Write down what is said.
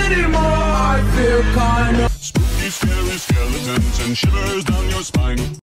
anymore. I feel kinda Spooky, scary skeletons and shivers down your spine.